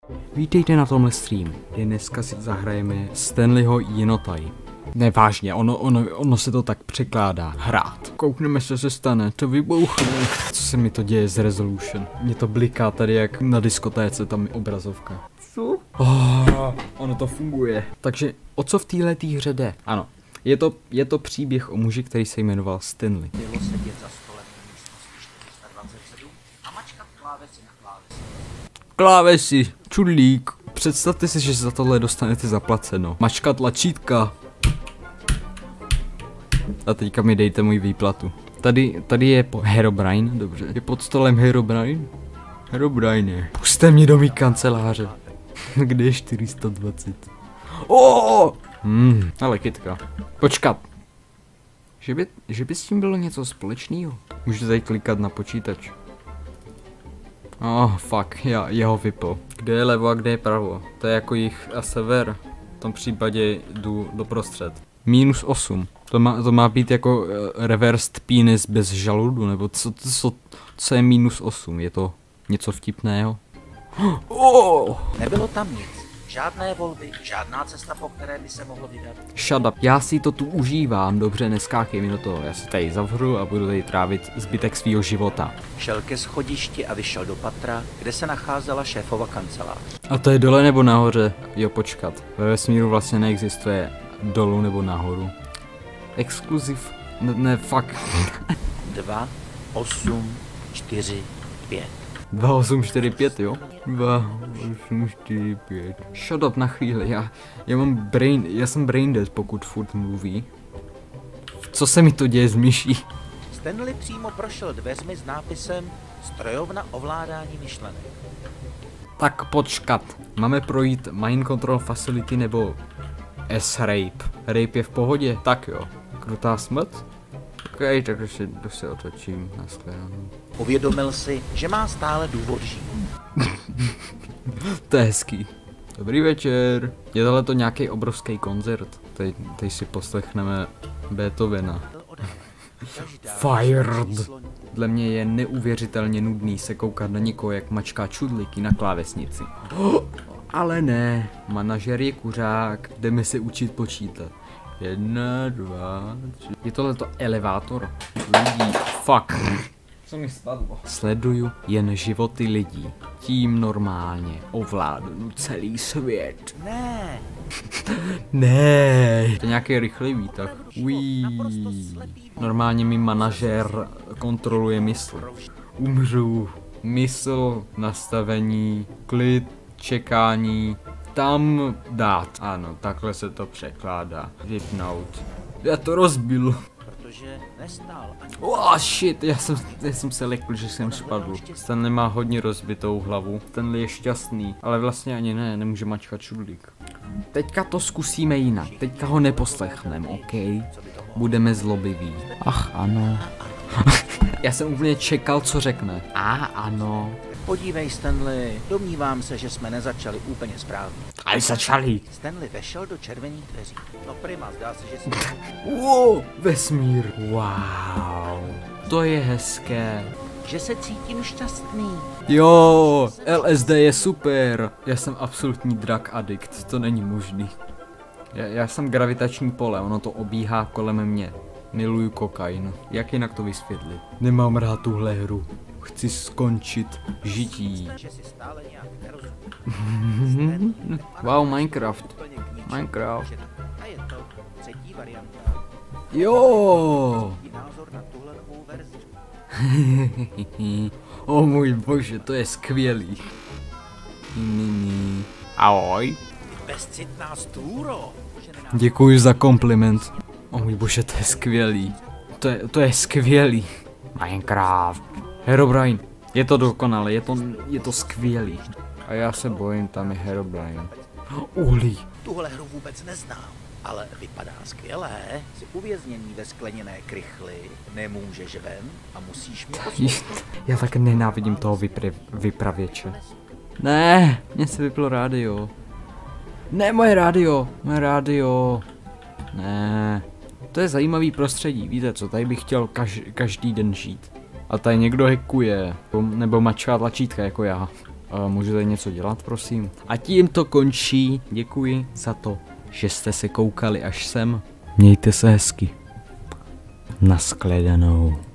Vítejte na tomhle stream, kde dneska si zahrajeme Stanleyho Jinotaj. Ne, vážně, ono se to tak překládá. Hrát. Koukneme, co se stane, to vybouchne. Co se mi to děje z Resolution? Mě to bliká tady jak na diskotéce, tam je obrazovka. Co? Ono to funguje. Takže o co v této hře jde? Ano, je to příběh o muži, který se jmenoval Stanley. Bylo sedět za stolem v místnosti 427 a mačkat klávesy na klávesi. Klávesy, čudlík. Představte si, že za tohle dostanete zaplaceno. Mačka tlačítka. A teďka mi dejte můj výplatu. Tady je Herobrine, dobře. Je pod stolem Herobrine? Herobrine. Puste mě do mý kanceláře. Kde je 420? Ale kytka. Počkat. Že by s tím bylo něco společného? Můžu tady klikat na počítač. Fuck, já ho vypl. Kde je levo a kde je pravo? To je jako jich a sever. V tom případě jdu doprostřed. -8. To má být jako reversed penis bez žaludu, nebo co je -8? Je to něco vtipného? Nebylo tam nic. Žádné volby, žádná cesta, po které by se mohlo vydat. Shut up. Já si to tu užívám, dobře, neskákej mi do toho. Já si tady zavřu a budu tady trávit zbytek svýho života. Šel ke schodišti a vyšel do patra, kde se nacházela šéfova kancelář. A to je dole nebo nahoře? Jo, počkat. Ve vesmíru vlastně neexistuje dolů nebo nahoru. Exkluziv. Ne, fuck. 2, 8, 4, 5. 2, 8, 4, 5, jo? 2, 8, 4, 5. Shut up na chvíli, já jsem brain dead, pokud furt mluví. Co se mi to děje s myší? Stanley přímo prošel dveřmi s nápisem Strojovna ovládání myšlenek. Tak počkat, máme projít Mind Control Facility nebo S-Rape. Rape je v pohodě? Tak jo. Krutá smrt? OK, takže se otočím na shledanou. Uvědomil si, že má stále důvod žít. To je hezký. Dobrý večer. Je tohle nějaký obrovský koncert. Teď si poslechneme Beethovena. Fired. Dle mě je neuvěřitelně nudný se koukat na někoho, jak mačká čudlíky na klávesnici. Ale ne, manažer je kuřák, jdeme se učit počítat. 1, 2, 3. Je tohleto elevátor lidí. Fuck. Co mi spadlo? Sleduju jen životy lidí. Tím normálně ovládnu celý svět. Ne. Ne. To je nějaký rychlý výtah. Normálně mi manažer kontroluje mysl. Umřu. Mysl, nastavení, klid, čekání. Tam dát. Ano, takhle se to překládá. Vypnout. Já to rozbil. Protože nestál ani... Shit, já jsem se lekl, že jsem spadl. Stanley má hodně rozbitou hlavu. Stanley je šťastný, ale vlastně ani nemůže mačkat čudlík. Teďka to zkusíme jinak. Teďka ho neposlechneme, OK? Budeme zlobiví. Ach, ano. Já jsem úplně čekal, co řekne. Ano. Podívej, Stanley, domnívám se, že jsme nezačali úplně správně. Ale začali. Stanley vešel do červených dveří. No prima, zdá se, že si... Vesmír. Wow. To je hezké. Že se cítím šťastný. Jo, LSD je super. Já jsem absolutní drug addict, to není možný. Já jsem gravitační pole, ono to obíhá kolem mě. Miluju kokain. Jak jinak to vysvětlit? Nemám rád tuhle hru. Chci skončit žití. Wow, Minecraft. Minecraft. Jo. O můj bože, to je skvělý. Ahoj. Bezcitná stůro. Děkuji za kompliment. O můj bože, to je skvělý. To je skvělý. Minecraft. Herobrine. Je to dokonalé, je to skvělý. A já se bojím, tam je Herobrine. Uhlí. Tuhle hru vůbec neznám, ale vypadá skvěle. Jsi uvězněný ve skleněné krychli, nemůžeš ven a musíš mě poslouchat. Já tak nenávidím toho vypravěče. Ne, mně se vyplo rádio. Ne, moje rádio. Ne. To je zajímavý prostředí, víte co, tady bych chtěl každý den žít. A tady někdo hackuje, nebo mačká tlačítka jako já. Můžu tady něco dělat, prosím? A tím to končí. Děkuji za to, že jste se koukali až sem. Mějte se hezky. Nashledanou.